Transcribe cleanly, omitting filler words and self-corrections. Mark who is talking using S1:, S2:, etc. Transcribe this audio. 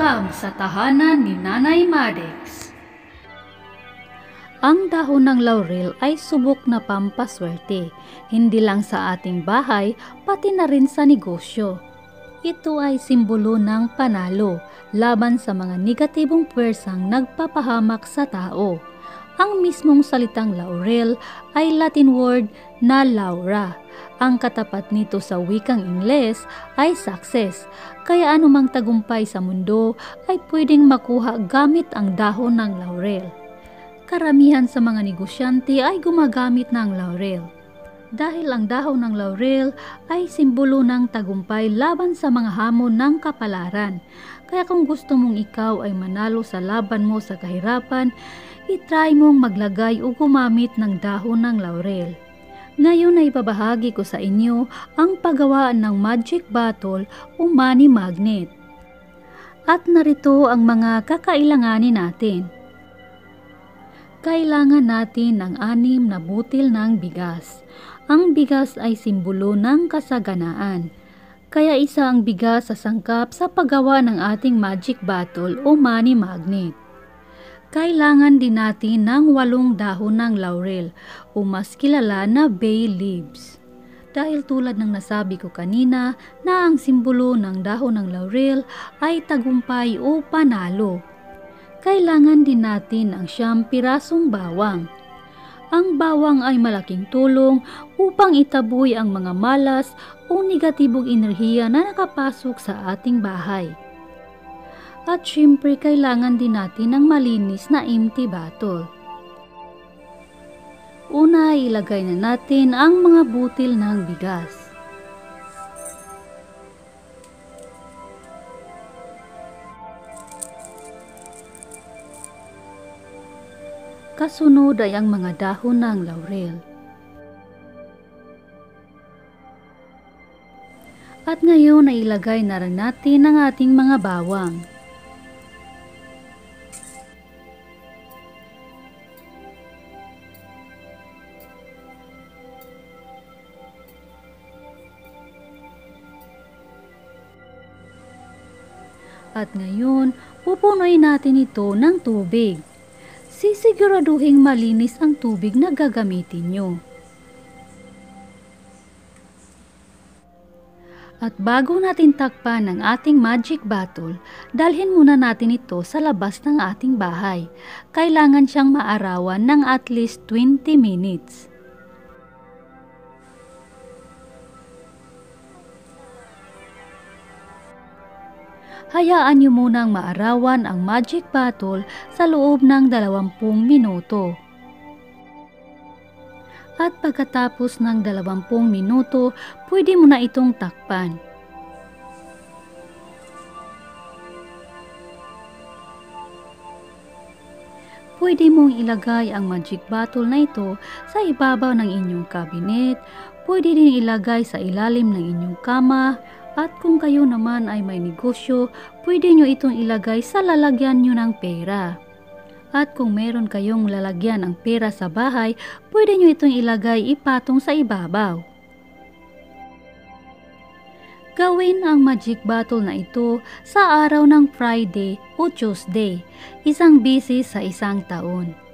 S1: Welcome sa tahanan ni Nanay Madix. Ang dahon ng laurel ay subok na pampaswerte, hindi lang sa ating bahay, pati na rin sa negosyo. Ito ay simbolo ng panalo laban sa mga negatibong puwersang nagpapahamak sa tao. Ang mismong salitang laurel ay Latin word na laura. Ang katapat nito sa wikang Ingles ay success, kaya anumang tagumpay sa mundo ay pwedeng makuha gamit ang dahon ng laurel. Karamihan sa mga negosyante ay gumagamit ng laurel. Dahil ang dahon ng laurel ay simbolo ng tagumpay laban sa mga hamon ng kapalaran. Kaya kung gusto mong ikaw ay manalo sa laban mo sa kahirapan, itry mong maglagay o gumamit ng dahon ng laurel. Ngayon ay ibabahagi ko sa inyo ang paggawaan ng magic bottle o money magnet. At narito ang mga kakailanganin natin. Kailangan natin ng 6 na butil ng bigas. Ang bigas ay simbolo ng kasaganaan. Kaya isa ang bigas sa sangkap sa paggawa ng ating magic bottle o money magnet. Kailangan din natin ng 8 dahon ng laurel o mas kilala na bay leaves. Dahil tulad ng nasabi ko kanina na ang simbolo ng dahon ng laurel ay tagumpay o panalo. Kailangan din natin ang 9 pirasong bawang. Ang bawang ay malaking tulong upang itaboy ang mga malas o negatibong enerhiya na nakapasok sa ating bahay. At syempre kailangan din natin ng malinis na empty bottle. Una, ilagay na natin ang mga butil ng bigas. Kasunod ay ang mga dahon ng laurel. At ngayon ay ilagay na rin natin ang ating mga bawang. At ngayon, pupunuin natin ito ng tubig. Sisiguraduhing malinis ang tubig na gagamitin nyo. At bago natin takpan ang ating magic bottle, dalhin muna natin ito sa labas ng ating bahay. Kailangan siyang maarawan ng at least 20 minutes. Hayaan nyo munang maarawan ang magic bottle sa loob ng 20 minuto. At pagkatapos ng 20 minuto, pwede mo na itong takpan. Pwede mong ilagay ang magic bottle na ito sa ibabaw ng inyong cabinet, pwede din ilagay sa ilalim ng inyong kama, at kung kayo naman ay may negosyo, pwede nyo itong ilagay sa lalagyan nyo ng pera. At kung meron kayong lalagyan ng pera sa bahay, pwede nyo itong ilagay ipatong sa ibabaw. Gawin ang magic bottle na ito sa araw ng Friday o Tuesday, isang beses sa isang taon.